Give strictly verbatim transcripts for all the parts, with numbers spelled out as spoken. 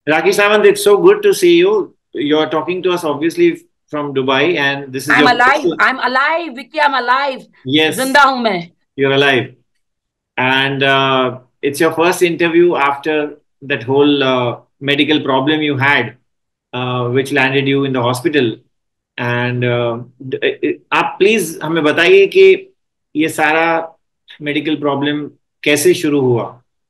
Rakesh Samant, it's so good to see you. You're talking to us obviously from Dubai, and this is I'm your first. alive. I'm alive, Vicky. I'm alive. Yes, जिंदा हूं मैं. you're alive, and uh, it's your first interview after that whole uh, medical problem you had, uh, which landed you in the hospital. And uh, ड- आप please हमें बताइए कि ये सारा मेडिकल प्रॉब्लम कैसे शुरू हुआ.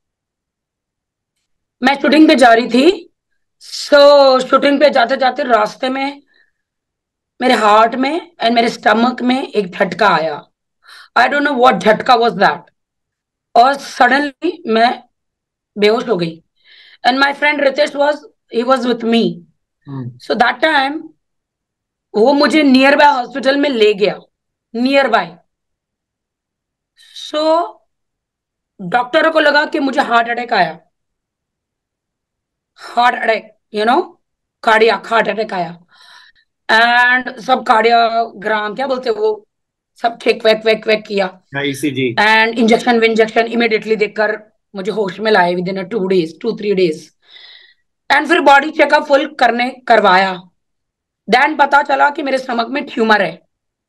मैं शूटिंग पे जा रही थी. सो शूटिंग पे जाते जाते रास्ते में मेरे हार्ट में एंड मेरे स्टमक में एक झटका आया. आई डोंट नो व्हाट झटका वाज दैट. और सडनली मैं बेहोश हो गई. And my friend Ritesh was he was with me. So that time वो मुझे नियर बाय हॉस्पिटल में ले गया. Near by. सो डॉक्टरों को लगा कि मुझे हार्ट अटैक आया. Heart attack, you know, cardiac heart attack आया. एंड सब कार्डियोग्राम क्या बोलते हैं वो, सब चेक वैक वैक वैक किया. ईसीजी. एंड इंजेक्शन विंजेक्शन इमिडिएटली देकर मुझे होश में लाए within two days two three days. And फिर बॉडी चेकअप फुल करने करवाया. देन पता चला कि मेरे स्टमक में ट्यूमर है,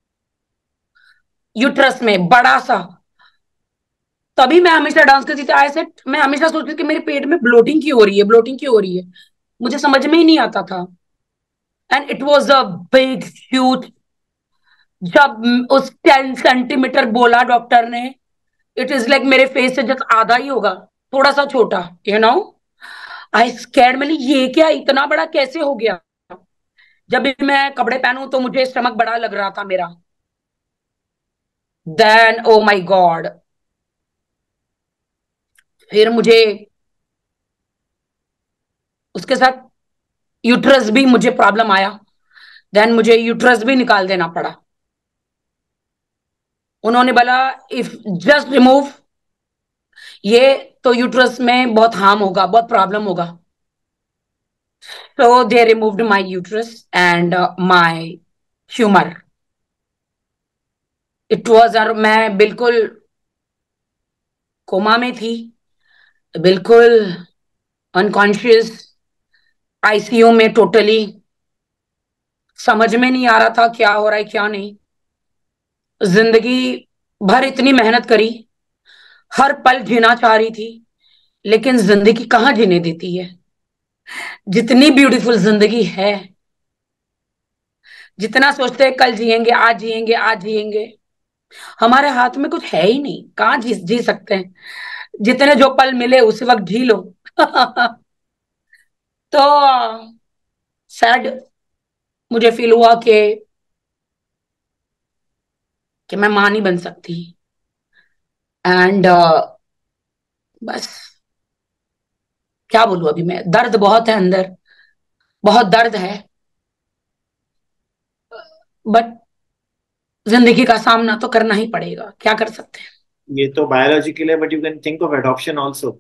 यूट्रस में बड़ा सा. तभी मैं हमेशा डांस करती थी. आई सेड, मैं हमेशा सोचती थी कि मेरे पेट में ब्लोटिंग क्यों हो रही है, ब्लोटिंग क्यों हो रही है. मुझे समझ में ही नहीं आता था. And it was a big huge. जब उस टेन सेंटीमीटर बोला डॉक्टर ने, इट इज लाइक मेरे फेस से जस्ट आधा ही होगा, थोड़ा सा छोटा, यू नो. I scared. मैंने ये क्या, इतना बड़ा कैसे हो गया. जब भी मैं कपड़े पहनूं तो मुझे स्टमक बड़ा लग रहा था मेरा. देन ओ माय गॉड, फिर मुझे उसके साथ यूट्रस भी मुझे प्रॉब्लम आया. देन मुझे यूट्रस भी निकाल देना पड़ा. उन्होंने बोला इफ जस्ट रिमूव ये, तो यूट्रस में बहुत हार्म होगा, बहुत प्रॉब्लम होगा. So they removed my uterus and uh, my humor. It was, और मैं बिल्कुल कोमा में थी, बिल्कुल अनकॉन्शियस, आईसीयू में टोटली. समझ में नहीं आ रहा था क्या हो रहा है क्या नहीं. जिंदगी भर इतनी मेहनत करी, हर पल जीना चाह रही थी, लेकिन जिंदगी कहाँ जीने देती है. जितनी ब्यूटीफुल जिंदगी है, जितना सोचते हैं कल जिएंगे, आज जिएंगे, आज जिएंगे, हमारे हाथ में कुछ है ही नहीं. कहाँ जी जी सकते हैं. जितने जो पल मिले उसी वक्त जी लो. तो सैड मुझे फील हुआ कि कि मैं मां नहीं बन सकती. एंड uh, बस क्या बोलूं. अभी मैं, दर्द बहुत है अंदर, बहुत दर्द है. बट जिंदगी का सामना तो करना ही पड़ेगा, क्या कर सकते हैं. ये तो बायोलॉजिकल है, but you can think of adoption also.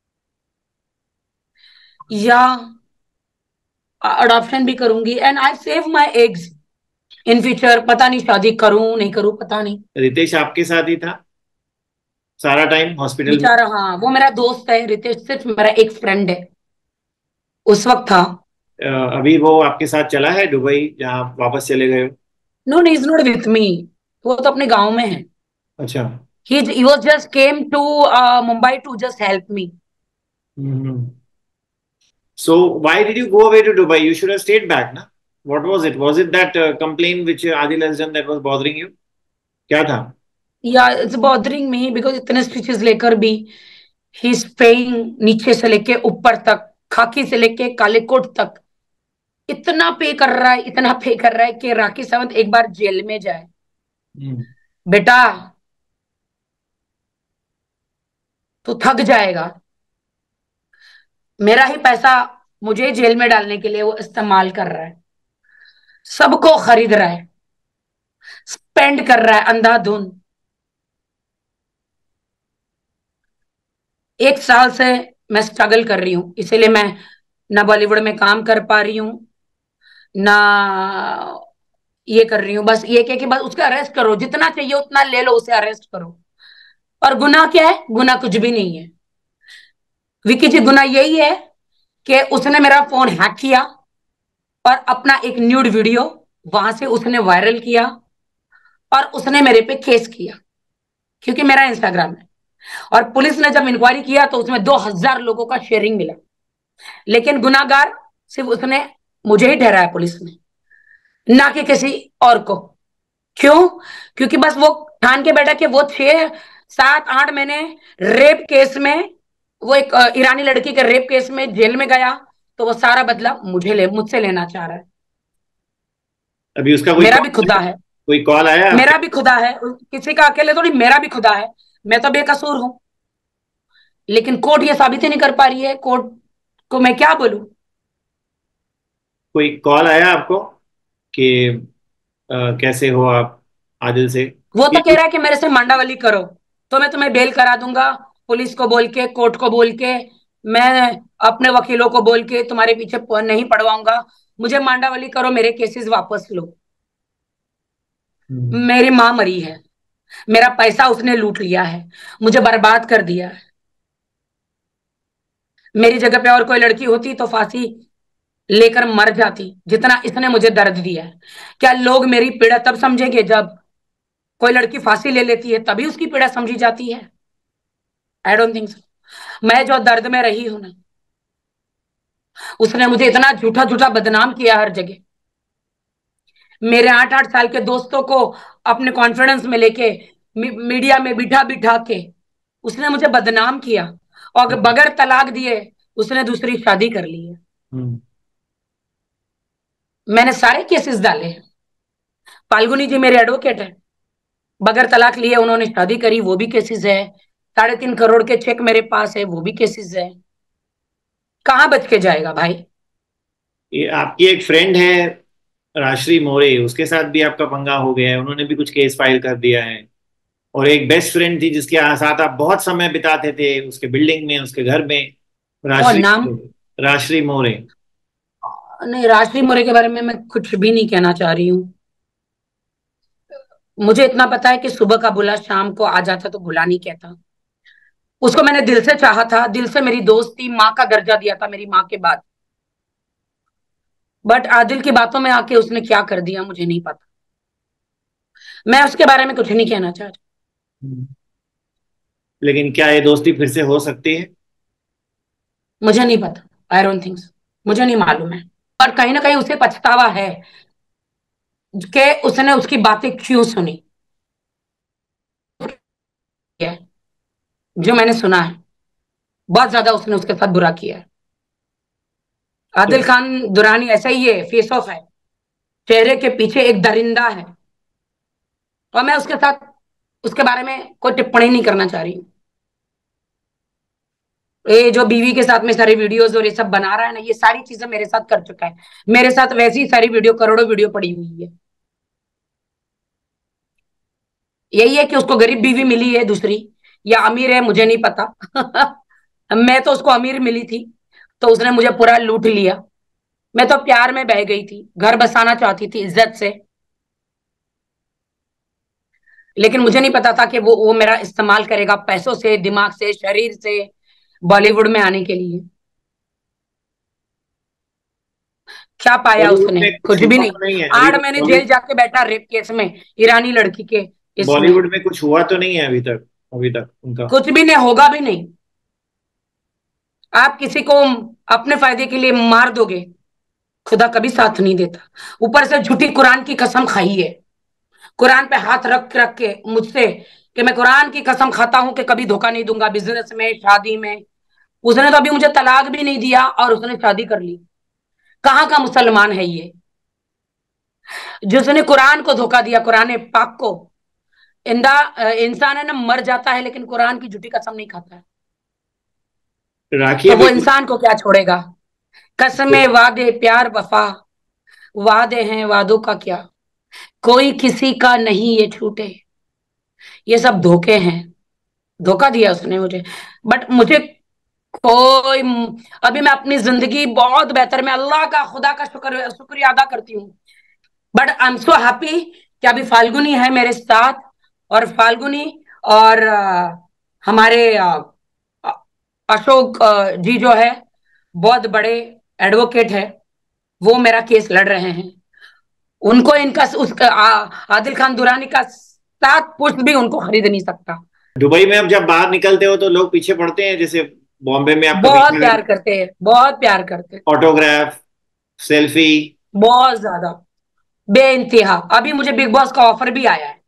या अडॉप्शन भी करूंगी. And I save my eggs in future. पता नहीं शादी करूं नहीं करूं, पता नहीं. रितेश आपके साथ ही था सारा टाइम हॉस्पिटल में? बेचारा, हाँ, वो मेरा दोस्त है. रितेश सिर्फ मेरा एक फ्रेंड है, उस वक्त था. अ, अभी वो आपके साथ चला है दुबई जहाँ आप वापस चले गए हो? No, is not with me. वो तो अपने गांव में है. अच्छा. he he was just came to uh, Mumbai to just help me. Hmm. So why did you go away to Dubai? You should have stayed back, na? What was it? Was it that uh, complaint which uh, Adil has done that was bothering you? क्या था? या it's bothering me because इतने stitches लेकर भी he is paying. नीचे से लेके ऊपर तक, खाकी से लेके काले कोट तक, इतना पे कर रहा है, इतना पे कर रहा है कि राखी सावंत एक बार जेल में जाए. हम्म. बेटा, तू थक जाएगा. मेरा ही पैसा मुझे जेल में डालने के लिए वो इस्तेमाल कर रहा है. सबको खरीद रहा है, स्पेंड कर रहा है अंधाधुन. एक साल से मैं स्ट्रगल कर रही हूं, इसीलिए मैं ना बॉलीवुड में काम कर पा रही हूं, ना ये कर रही हूँ. बस ये कह कि बस उसका अरेस्ट करो, जितना चाहिए उतना ले लो, उसे अरेस्ट करो. और गुनाह क्या है? गुनाह कुछ भी नहीं है विकी जी. गुनाह यही है कि उसने मेरा फोन हैक किया और अपना एक न्यूड वीडियो वहां से उसने वायरल किया और उसने मेरे पे केस किया, क्योंकि मेरा इंस्टाग्राम है। और पुलिस ने जब इंक्वायरी किया तो उसमें दो हजार लोगों का शेयरिंग मिला, लेकिन गुनाहगार सिर्फ उसने मुझे ही ठहराया पुलिस ने, ना कि किसी और को। क्यों? क्योंकि बस वो ठान के बैठा कि वो छह सात आठ महीने रेप केस में, वो एक ईरानी लड़की के रेप केस में जेल में गया, तो वो सारा बदला मुझे ले मुझसे लेना चाह रहा है। अभी उसका कोई मेरा भी कॉल खुदा है, कोई कॉल आया मेरा आपके? भी खुदा है, किसी का अकेले थोड़ी, मेरा भी खुदा है। मैं तो बेकसूर हूं, लेकिन कोर्ट ये साबित ही नहीं कर पा रही है। कोर्ट को मैं क्या बोलूं? कोई कॉल आया आपको कि अ, कैसे हो आप आदिल से? वो तो कह रहा है कि मेरे से मांडावली करो तो मैं तुम्हें बेल करा दूंगा, पुलिस को बोल के, कोर्ट को बोल के, मैं अपने वकीलों को बोल के तुम्हारे पीछे नहीं पड़वाऊंगा, मुझे मांडावली करो, मेरे केसेस वापस लो। हम्म। मेरी माँ मरी है, मेरा पैसा उसने लूट लिया है, मुझे बर्बाद कर दिया है। मेरी जगह पे और कोई लड़की होती तो फांसी लेकर मर जाती, जितना इसने मुझे दर्द दिया है। क्या लोग मेरी पीड़ा तब समझेंगे जब कोई लड़की फांसी ले लेती है, तभी उसकी पीड़ा समझी जाती है? I don't think so. मैं जो दर्द में रही हूं ना, उसने मुझे इतना झूठा झूठा बदनाम किया हर जगह। मेरे आठ आठ साल के दोस्तों को अपने कॉन्फिडेंस में लेके मी, मीडिया में बिठा बिठा के उसने मुझे बदनाम किया, और बगैर तलाक दिए उसने दूसरी शादी कर ली है। हम्म। मैंने सारे केसेस डाले हैं। फाल्गुनी जी मेरे एडवोकेट है, बगैर तलाक लिए उन्होंने शादी करी, वो भी केसेस है। साढ़े तीन करोड़ के चेक मेरे पास है, वो भी केसेस है। कहाँ बच के जाएगा भाई? ये आपकी एक फ्रेंड है राश्री मोरे, उसके साथ भी आपका पंगा हो गया है, उन्होंने भी कुछ केस फाइल कर दिया है। और एक बेस्ट फ्रेंड थी जिसके साथ आप बहुत समय बिताते थे, उसके बिल्डिंग में, उसके घर में, कौन राश्री नाम? राश्री मोरे। नहीं, राजश्री मोरे के बारे में मैं कुछ भी नहीं कहना चाह रही हूँ। मुझे इतना पता है कि सुबह का बुला शाम को आ जाता, तो बुला नहीं कहता। उसको मैंने दिल से चाहा था, दिल से मेरी दोस्त थी, माँ का दर्जा दिया था मेरी माँ के बाद। बट आदिल की बातों में आके उसने क्या कर दिया मुझे नहीं पता। मैं उसके बारे में कुछ नहीं कहना चाह रही। लेकिन क्या ये दोस्ती फिर से हो सकती है? मुझे नहीं पता, आई डोंट थिंक सो। मुझे नहीं मालूम है। और कहीं ना कहीं उसे पछतावा है कि उसने उसकी बातें क्यों सुनी है। जो मैंने सुना है, बहुत ज्यादा उसने उसके साथ बुरा किया है। तो आदिल खान दुरानी ऐसा ही है, फेस ऑफ है, चेहरे के पीछे एक दरिंदा है। और मैं उसके साथ उसके बारे में कोई टिप्पणी नहीं करना चाह रही हूँ। ये जो बीवी के साथ में सारी वीडियोस और ये सब बना रहा है ना, ये सारी चीजें मेरे साथ कर चुका है। मेरे साथ वैसी ही सारी वीडियो, करोड़ों वीडियो पड़ी हुई है। यही है कि उसको गरीब बीवी मिली है दूसरी, या अमीर है, मुझे नहीं पता। मैं तो उसको अमीर मिली थी, तो उसने मुझे पूरा लूट लिया। मैं तो प्यार में बह गई थी, घर बसाना चाहती थी इज्जत से, लेकिन मुझे नहीं पता था कि वो वो मेरा इस्तेमाल करेगा पैसों से, दिमाग से, शरीर से, बॉलीवुड में आने के लिए। क्या पाया बॉलीवुड उसने? में कुछ कुछ भी हुआ नहीं। तो नहीं है अभी आठ तक? महीने जेल बॉलीवुड जाके बैठा रेप केस में, ईरानी लड़की के इसमें। बॉलीवुड में कुछ हुआ तो नहीं है अभी तक? अभी तक उनका? कुछ भी नहीं होगा भी नहीं। आप किसी को अपने फायदे के लिए मार दोगे, खुदा कभी साथ नहीं देता। ऊपर से झूठी कुरान की कसम खाई है, कुरान पे हाथ रख रख के मुझसे, कि मैं कुरान की कसम खाता हूं कि कभी धोखा नहीं दूंगा, बिजनेस में, शादी में। उसने तो अभी मुझे तलाक भी नहीं दिया और उसने शादी कर ली। कहाँ का मुसलमान है ये, जिसने कुरान को धोखा दिया, कुरान पाक को? इंदा इंसान है ना, मर जाता है, लेकिन कुरान की झूठी कसम नहीं खाता है। राखी तो वो अभी इंसान को क्या छोड़ेगा? कसमें, वादे, प्यार, वफा, वादे हैं, वादों का क्या, कोई किसी का नहीं ये छूटे, ये सब धोखे हैं। धोखा दिया उसने मुझे। बट मुझे कोई, अभी मैं अपनी जिंदगी बहुत बेहतर, मैं अल्लाह का, खुदा का शुक्र शुक्रिया अदा करती हूँ। But I am so happy कि अभी फाल्गुनी है मेरे साथ। और फाल्गुनी और अ, हमारे अ, अशोक अ, जी जो है, बहुत बड़े एडवोकेट है, वो मेरा केस लड़ रहे हैं। उनको इनका उसका आ, आदिल खान दुरानी का सात पुष्प भी उनको खरीद नहीं सकता। दुबई में अब जब बाहर निकलते हो तो लोग पीछे पड़ते हैं, जैसे बॉम्बे में आपका बहुत पीछे प्यार करते हैं, बहुत प्यार करते हैं, ऑटोग्राफ, सेल्फी? बहुत ज्यादा, बेइंतहा। अभी मुझे बिग बॉस का ऑफर भी आया है,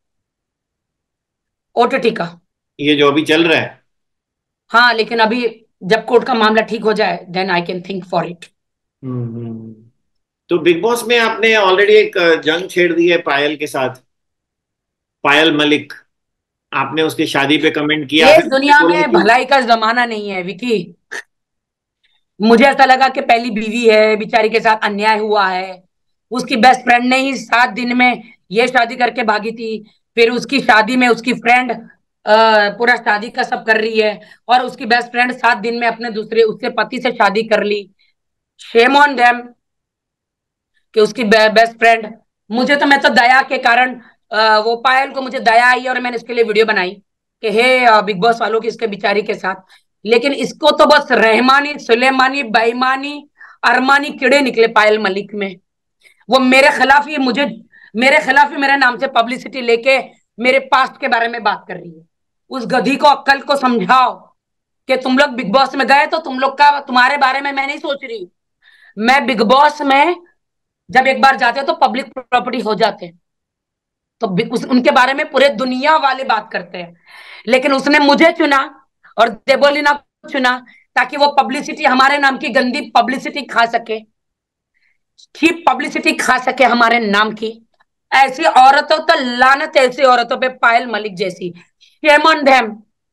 ओटीटी का। ये जो अभी चल रहा है? हाँ, लेकिन अभी जब कोर्ट का मामला ठीक हो जाए then I can think for it. Hmm hmm. तो बिग बॉस में आपने ऑलरेडी एक अ, जंग छेड़ दी है पायल के साथ, पायल मलिक। आपने उसकी शादी पे कमेंट किया, ये फिर इस उसने दुनिया बोला में कि भलाई का जमाना नहीं है विकी। मुझे ऐसा लगा कि पहली बीवी है, बेचारी के साथ अन्याय हुआ है। उसकी बेस्ट फ्रेंड ने ही सात दिन में ये शादी करके भागी थी। फिर उसकी शादी में उसकी फ्रेंड पूरा शादी का सब कर रही है, और उसकी बेस्ट फ्रेंड सात दिन में अपने दूसरे उससे पति से शादी कर ली। शेम ऑन देम कि उसकी बे, बेस्ट फ्रेंड। मुझे तो मैं तो दया के कारण अ, वो पायल को मुझे दया आई और मैंने इसके लिए वीडियो बनाई कि हे बिग बॉस वालों की इसके बिचारी के साथ। लेकिन इसको तो बस रहमानी सुलेमानी बेईमानी अरमानी कीड़े निकले पायल मलिक में। वो मेरे खिलाफ ही मुझे मेरे खिलाफ ही मेरे नाम से पब्लिसिटी लेके मेरे पास्ट के बारे में बात कर रही है। उस गधी को अक्कल को समझाओ कि तुम लोग बिग बॉस में गए तो तुम लोग का तुम्हारे बारे में मैं नहीं सोच रही। मैं बिग बॉस में जब एक बार जाते हैं तो पब्लिक प्रॉपर्टी हो जाते हैं, तो उस, उनके बारे में पूरे दुनिया वाले बात करते हैं। लेकिन उसने मुझे चुना और देबोलीना को चुना ताकि वो पब्लिसिटी, हमारे नाम की गंदी पब्लिसिटी खा सके, ठीक पब्लिसिटी खा सके हमारे नाम की। ऐसी औरतों तो लानत है, ऐसी औरतों पे, पायल मलिक जैसी। Shame on them.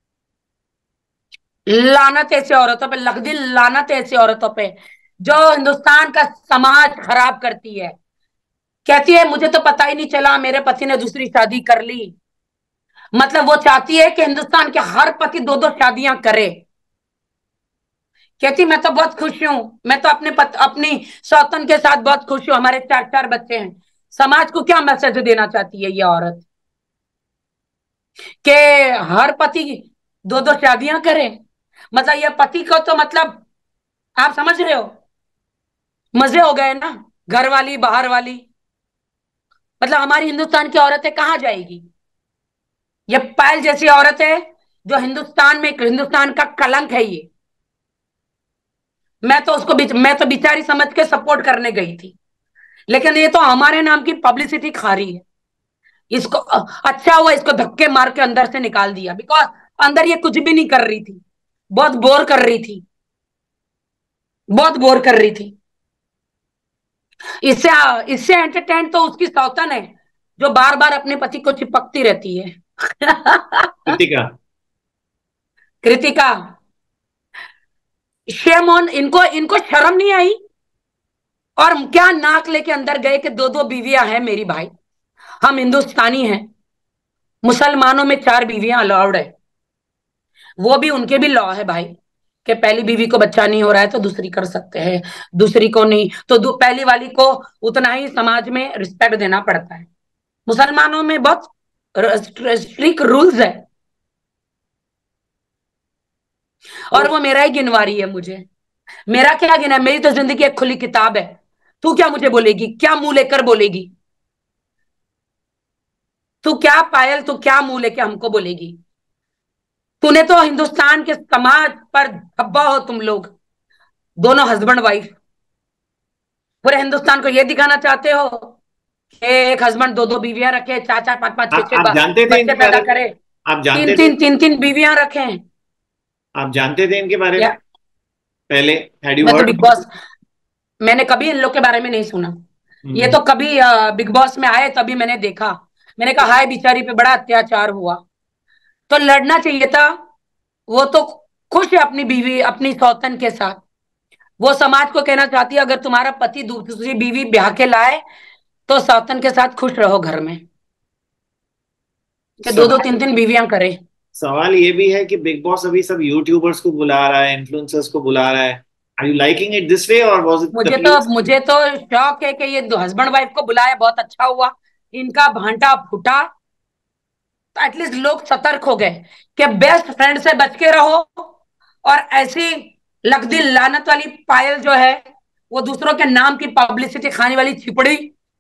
लानत ऐसी औरतों पे, लखदी लानत ऐसी औरतों पे जो हिंदुस्तान का समाज खराब करती है। कहती है मुझे तो पता ही नहीं चला मेरे पति ने दूसरी शादी कर ली। मतलब वो चाहती है कि हिंदुस्तान के हर पति दो दो शादियां करे। कहती मैं तो बहुत खुश हूं, मैं तो अपने पत, अपनी सौतन के साथ बहुत खुश हूं, हमारे चार चार बच्चे हैं। समाज को क्या मैसेज देना चाहती है ये औरत कि हर पति दो दो शादियां करे? मतलब ये पति को तो मतलब, आप समझ रहे हो, मजे हो गए ना, घर वाली बाहर वाली। मतलब हमारी हिंदुस्तान की औरतें कहाँ जाएगी? ये पायल जैसी औरत है जो हिंदुस्तान में, हिंदुस्तान का कलंक है ये। मैं तो उसको मैं तो बिचारी समझ के सपोर्ट करने गई थी, लेकिन ये तो हमारे नाम की पब्लिसिटी खा रही है। इसको अच्छा हुआ इसको धक्के मार के अंदर से निकाल दिया, बिकॉज अंदर ये कुछ भी नहीं कर रही थी, बहुत बोर कर रही थी, बहुत बोर कर रही थी। इससे इससे एंटरटेन तो उसकी सौतन है जो बार बार अपने पति को चिपकती रहती है। कृतिका? कृतिका, शेम ऑन इनको, इनको शर्म नहीं आई? और क्या नाक लेके अंदर गए कि दो दो बीवियां हैं मेरी भाई, हम हिंदुस्तानी हैं। मुसलमानों में चार बीवियां अलाउड है, वो भी उनके भी लॉ है भाई कि पहली बीवी को बच्चा नहीं हो रहा है तो दूसरी कर सकते हैं, दूसरी को नहीं तो पहली वाली को उतना ही समाज में रिस्पेक्ट देना पड़ता है। मुसलमानों में बहुत स्ट्रिक्ट रूल्स है, और वो मेरा ही गिनवा रही है मुझे। मेरा क्या गिना? मेरी तो जिंदगी एक खुली किताब है। तू क्या मुझे बोलेगी? क्या मुंह लेकर बोलेगी? तू क्या पायल, तू क्या मुंह लेके हमको बोलेगी? तूने तो हिंदुस्तान के समाज पर धब्बा हो तुम लोग, दोनों हस्बैंड वाइफ पूरे हिंदुस्तान को ये दिखाना चाहते हो कि एक हस्बैंड दो दो बीवियां रखे, चार चार पांच पांच आ, छह छह आप जानते थे बच्चे इनके पैदा बारे में? करे, आप तीन जानते थे? तीन तीन तीन बीवियां रखे। आप जानते थे इनके बारे में या पहले? हैड यू मैं तो हर्ड बिग अबाउट बॉस, मैंने कभी इन लोग के बारे में नहीं सुना। ये इट? तो कभी बिग बॉस में आए तभी मैंने देखा। मैंने कहा हाय बिचारी पे बड़ा अत्याचार हुआ, तो लड़ना चाहिए था। वो तो खुश है अपनी बीवी अपनी सौतन के साथ। वो समाज को कहना चाहती है अगर तुम्हारा पति दूसरी बीवी ब्याह के लाए तो सौतन के साथ खुश रहो घर में, कि दो दो सवाल तीन तीन बीवियां करे। सवाल ये भी है कि बिग बॉस अभी सब यूट्यूबर्स को बुला रहा है, इन्फ्लुएंसर्स को बुला रहा है। Are you liking it this way और वाज इट द मुझे तो प्लेस? मुझे तो शौक है कि ये दो हस्बैंड वाइफ को बुलाया, बहुत अच्छा हुआ। इनका भांटा फूटा तो एटलीस्ट लोग सतर्क हो गए कि बेस्ट फ्रेंड से बच के रहो, और ऐसी लख दी लानत वाली पायल जो है, वो दूसरों के नाम की पब्लिसिटी खाने वाली छिपड़ी,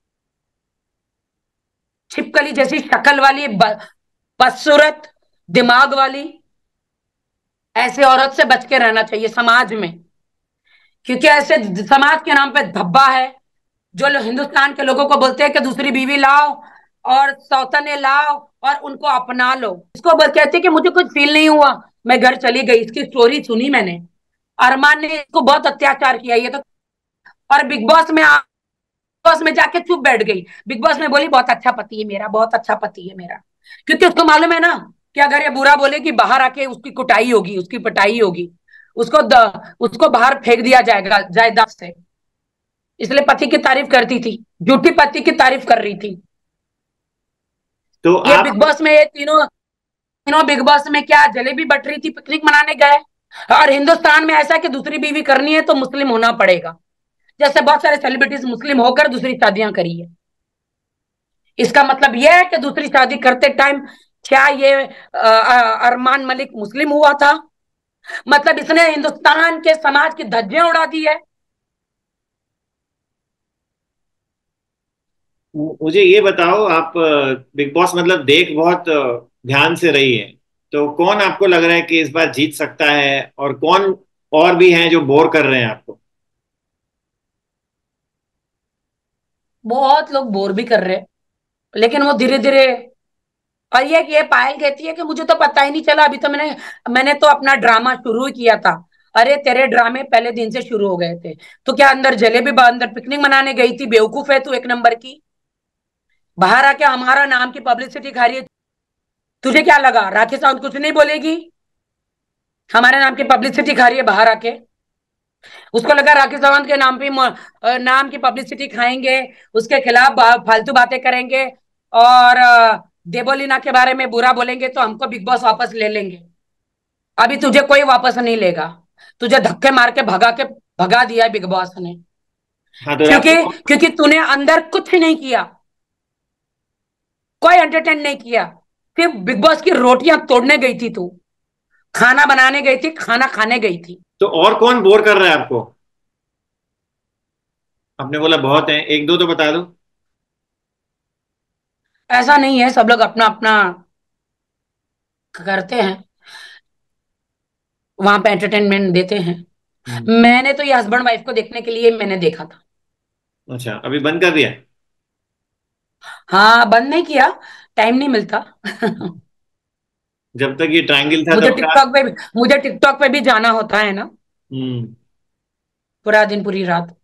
छिपकली जैसी शक्ल वाली, बदसूरत दिमाग वाली, ऐसे औरत से बच के रहना चाहिए समाज में। क्योंकि ऐसे समाज के नाम पे धब्बा है। जो लोग हिंदुस्तान के लोगों को बोलते हैं कि दूसरी बीवी लाओ और सौतने लाओ और उनको अपना लो, इसको बोल कहते हैं कि मुझे कुछ फील नहीं हुआ, मैं घर चली गई। इसकी स्टोरी सुनी मैंने, अरमान ने इसको बहुत अत्याचार किया ये तो। और बिग बॉस में बॉस में जाके चुप बैठ गई। बिग बॉस में बोली बहुत अच्छा पति है मेरा, बहुत अच्छा पति है मेरा। क्योंकि उसको मालूम है ना कि अगर ये बुरा बोले कि बाहर आके उसकी कुटाई होगी, उसकी पिटाई होगी, उसको द, उसको बाहर फेंक दिया जाएगा जायदाद से। इसलिए पति की तारीफ करती थी, झूठी पति की तारीफ कर रही थी। तो ये आप बिग बॉस में ये तीनों तीनों बिग बॉस में क्या जलेबी बट रही थी, पिकनिक मनाने गए। और हिंदुस्तान में ऐसा कि दूसरी बीवी करनी है तो मुस्लिम होना पड़ेगा। जैसे बहुत सारे सेलिब्रिटीज मुस्लिम होकर दूसरी शादियां करी है। इसका मतलब यह है कि दूसरी शादी करते टाइम क्या ये अरमान मलिक मुस्लिम हुआ था? मतलब इसने हिंदुस्तान के समाज की धज्जियां उड़ा दी है। मुझे ये बताओ, आप बिग बॉस मतलब देख बहुत अ, ध्यान से रही है, तो कौन आपको लग रहा है कि इस बार जीत सकता है, और कौन और भी हैं जो बोर कर रहे हैं आपको? बहुत लोग बोर भी कर रहे हैं, लेकिन वो धीरे धीरे। और ये ये पायल कहती है कि मुझे तो पता ही नहीं चला, अभी तो मैंने मैंने तो अपना ड्रामा शुरू ही किया था। अरे तेरे ड्रामे पहले दिन से शुरू हो गए थे। तो क्या अंदर जलेबी अंदर पिकनिक मनाने गई थी? बेवकूफ है तू एक नंबर की। बाहर आके हमारा नाम की पब्लिसिटी खा रही है। तुझे क्या लगा राखी सावंत कुछ नहीं बोलेगी? हमारे नाम की पब्लिसिटी खा रही है बाहर आके। उसको लगा राखी सावंत के नाम पे नाम की पब्लिसिटी खाएंगे, उसके खिलाफ फालतू बातें करेंगे और देबोलीना के बारे में बुरा बोलेंगे तो हमको बिग बॉस वापस ले लेंगे। अभी तुझे कोई वापस नहीं लेगा। तुझे धक्के मार के भगा के भगा दिया है बिग बॉस ने। हाँ, तो राखी क्योंकि क्योंकि तूने अंदर कुछ नहीं किया, कोई एंटरटेन नहीं किया। सिर्फ बिग बॉस की रोटियां तोड़ने गई थी तू, खाना बनाने गई थी, खाना खाने गई थी। तो और कौन बोर कर रहा है आपको? आपने बोला बहुत हैं, एक दो तो बता दो। ऐसा नहीं है, सब लोग अपना अपना करते हैं, वहां पे एंटरटेनमेंट देते हैं। हम्म। मैंने तो ये हस्बैंड वाइफ को देखने के लिए मैंने देखा था। अच्छा, अभी बंद कर दिया? हाँ, बंद नहीं किया, टाइम नहीं मिलता। जब तक ये ट्रायंगल था मुझे तब का? टिकटॉक पे भी मुझे टिकटॉक पे भी जाना होता है ना, हम्म। पूरा दिन पूरी रात।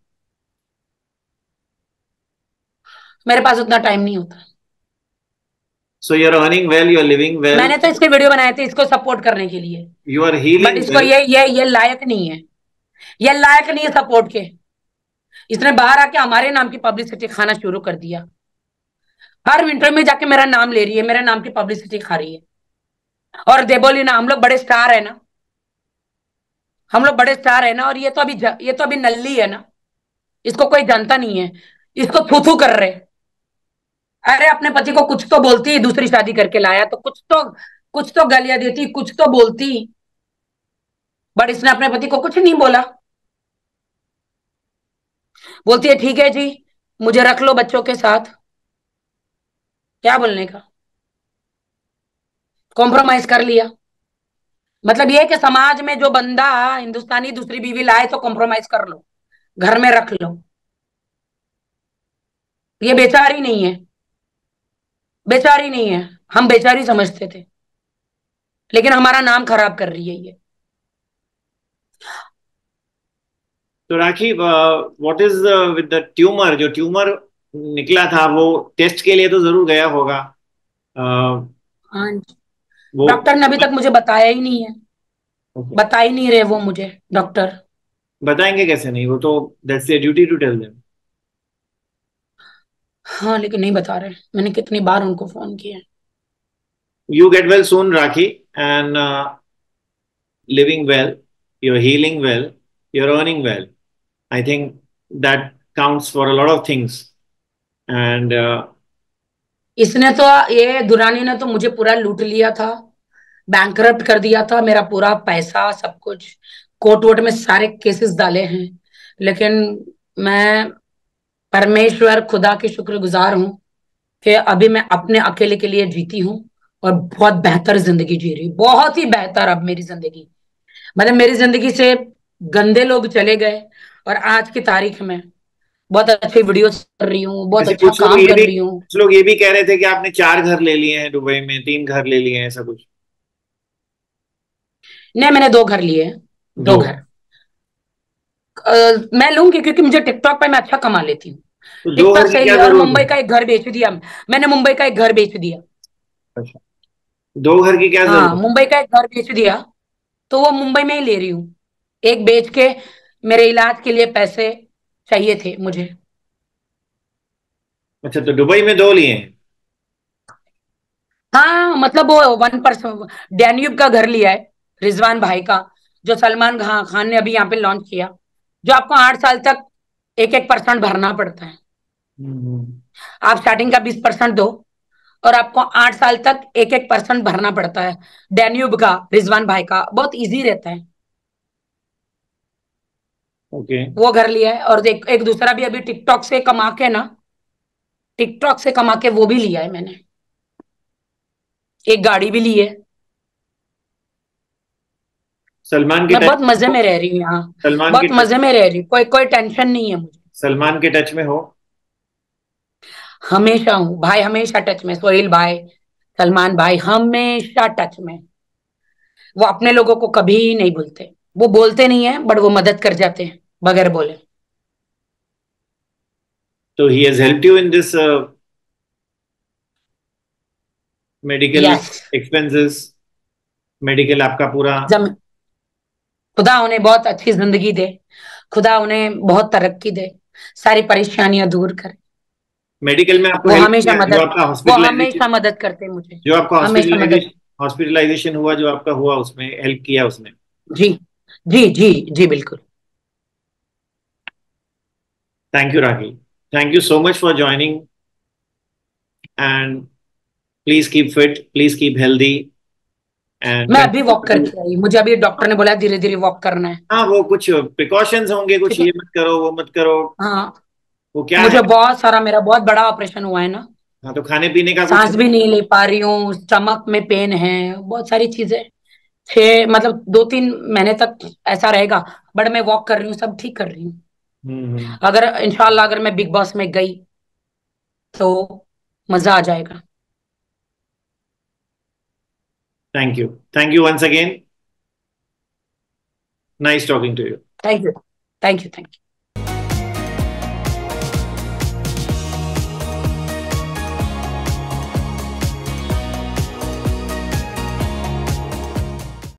मेरे पास उतना टाइम नहीं होता। So you are earning well, you are living well, मैंने तो इसके वीडियो बनाए थे इसको सपोर्ट करने के लिए। यू आर बट हीलिंग इसको वेल। ये ये ये लायक नहीं है। ये लायक नहीं है सपोर्ट के। इसने बाहर आके हमारे नाम की पब्लिसिटी खाना शुरू कर दिया। हर इंटरव्यू में जाके मेरा नाम ले रही है, मेरे नाम की पब्लिसिटी खा रही है। और देबोली ना, हम लोग बड़े स्टार है ना, हम लोग बड़े स्टार है ना। और ये तो अभी ज- ये तो अभी नल्ली है ना, इसको कोई जानता नहीं है। इसको थू थू कर रहे। अरे अपने पति को कुछ तो बोलती, दूसरी शादी करके लाया तो कुछ तो कुछ तो गालियां देती, कुछ तो बोलती। बट इसने अपने पति को कुछ नहीं बोला। बोलती है ठीक है जी, मुझे रख लो बच्चों के साथ। क्या बोलने का, कॉम्प्रोमाइज कर लिया। मतलब ये कि समाज में जो बंदा हिंदुस्तानी दूसरी बीवी लाए तो कॉम्प्रोमाइज कर लो, घर में रख लो। ये बेचारी नहीं है, बेचारी नहीं है। हम बेचारी समझते थे, लेकिन हमारा नाम खराब कर रही है ये। तो Rakhi, what is with the tumour? जो ट्यूमर निकला था वो टेस्ट के लिए तो जरूर गया होगा। uh, हाँ, वो डॉक्टर ने अभी तक मुझे बताया ही नहीं है। okay. बता ही नहीं रहे वो मुझे डॉक्टर। बताएंगे कैसे नहीं, वो तो that's their duty to tell them. हाँ, लेकिन नहीं बता रहे। मैंने कितनी बार उनको फोन किया। You get well soon Rakhi, and living well, you're healing well, you're earning well. I think that counts for a lot of things. And uh, इसने तो, ये दुरानी ने तो मुझे पूरा लूट लिया था, बैंकरप्ट कर दिया था मेरा पूरा पैसा सब कुछ। कोर्ट वोट में सारे केसेस डाले हैं, लेकिन मैं परमेश्वर खुदा की शुक्रगुजार हूँ कि अभी मैं अपने अकेले के लिए जीती हूँ और बहुत बेहतर जिंदगी जी रही हूँ, बहुत ही बेहतर अब मेरी जिंदगी। मतलब मेरी जिंदगी से गंदे लोग चले गए और आज की तारीख में बहुत अच्छी वीडियो कर रही हूँ, बहुत वैसे अच्छा कुछ लोग काम ये कर भी रही हूँ। कुछ लोग ये भी कह रहे थे कि आपने चार घर ले लिए हैं दुबई में, तीन घर ले लिए हैं, ऐसा कुछ। नहीं, मैंने दो घर लिए हैं, दो। दो घर। अ, मैं लूंगी क्योंकि मुझे टिकटॉक पे मैं अच्छा कमा लेती हूँ। तो दो घर टिकटॉक की से क्या लिया और जरूरत मुंबई है? का एक घर बेच दिया। मैंने मुंबई का एक घर बेच दिया। अच्छा, दो घर की क्या हाँ, जरूरत मुंबई का एक घर बेच दिया, तो वो मुंबई में ही ले रही हूँ। एक बेच के मेरे इलाज के लिए पैसे चाहिए थे मुझे। है? अच्छा, तो दुबई में दो लिए हैं। हाँ, मतलब वो वन परसेंट डैन्यूब का घर लिया है, रिजवान भाई का, जो सलमान खान खान ने अभी यहाँ पे लॉन्च किया, जो आपको आठ साल तक एक एक परसेंट भरना पड़ता है। हम्म। आप स्टार्टिंग का बीस परसेंट दो और आपको आठ साल तक एक एक परसेंट भरना पड़ता है। डैन्यूब का, रिजवान भाई का बहुत इजी रहता है। ओके। वो घर लिया है और एक, एक दूसरा भी अभी टिकटॉक से कमा के ना, टिकटॉक से कमा के वो भी लिया है मैंने। एक गाड़ी भी ली है। सलमान के मैं टच बहुत मजे हो? में रह रही हूँ यहाँ। सलमान के बहुत टच मजे में रह रही हूँ, कोई कोई टेंशन नहीं है मुझे। सलमान के टच में हो? हमेशा हूँ भाई, हमेशा टच में। सोहेल भाई, सलमान भाई हमेशा टच में। वो अपने लोगों को कभी नहीं भूलते। वो बोलते नहीं है बट वो मदद कर जाते हैं बगैर बोले। तो he has helped you in this medical yes. Expenses? Medical आपका पूरा? जम खुदा उन्हें बहुत अच्छी जिंदगी दे, खुदा उन्हें बहुत तरक्की दे, सारी परेशानियां दूर करे। मेडिकल में आपको वो हेल्प हमेशा किया जो मदद आपका वो हॉस्पिटलाइजेशन हमेशा मदद करते हैं मुझे। जो आपका हमेशा मदद। हॉस्पिटलाइजेशन हॉस्पिटलाइजेशन हुआ, जो आपका हुआ, उसमें हेल्प किया उसने? जी जी जी जी बिल्कुल। Thank you Rakhi, thank you so much for joining, and please keep fit, please keep healthy, and मैं अभी वॉक कंटिन्यू। करके आई, मुझे अभी डॉक्टर ने बोला धीरे धीरे वॉक करना है। हाँ, वो कुछ प्रिकॉशंस होंगे, कुछ ठीक है। ये मत करो वो मत करो। हाँ, वो क्या है? मुझे बहुत सारा, मेरा बहुत बड़ा ऑपरेशन हुआ है ना। हाँ, तो खाने पीने का कुछ? सांस भी नहीं ले पा रही हूँ, स्टमक में पेन है, बहुत सारी चीजें। छह मतलब दो तीन महीने तक ऐसा रहेगा, बट मैं वॉक कर रही हूँ, सब ठीक कर रही हूँ। हम्म। अगर इंशाल्लाह अगर मैं बिग बॉस में गई तो मजा आ जाएगा। Thank you, thank you once again, nice talking to you. Thank you, thank you, thank you.